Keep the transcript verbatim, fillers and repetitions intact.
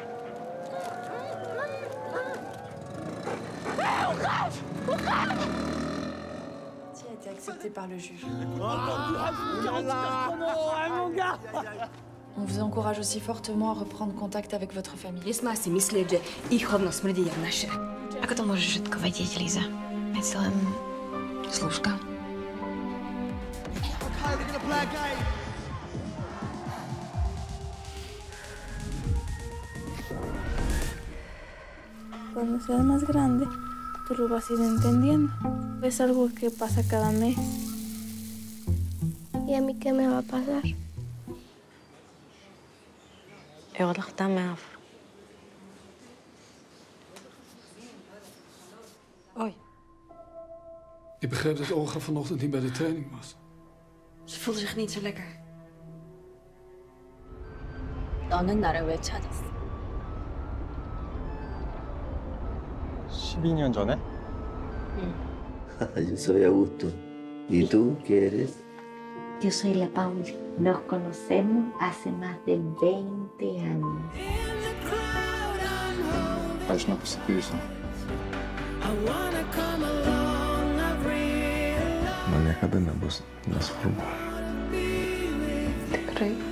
Qui a été accepté par le juge. On vous encourage aussi fortement à reprendre contact avec votre famille. Jesma si myslieť, že ich hovno smrdí jak naše. Ako to môžeš všetko vedieť, Líza? Je to len služka. Cuando seas más grande, tú lo vas a ir entendiendo. Es algo que pasa cada mes. ¿Y a mí qué me va a pasar? يقول لك تعمل عفر. Hoi. Ik begreep dat Olga vanochtend niet bij de training was. Ze voelde zich niet zo lekker. 너는 나를 왜 찾았어? 십이 년 전에? Yo soy Augusto. ¿Y tú qué eres? Yo soy la Paula. Nos conocemos hace más de veinte años. Acho que não percebi isso. Maneja de ambos las formas. Te creio.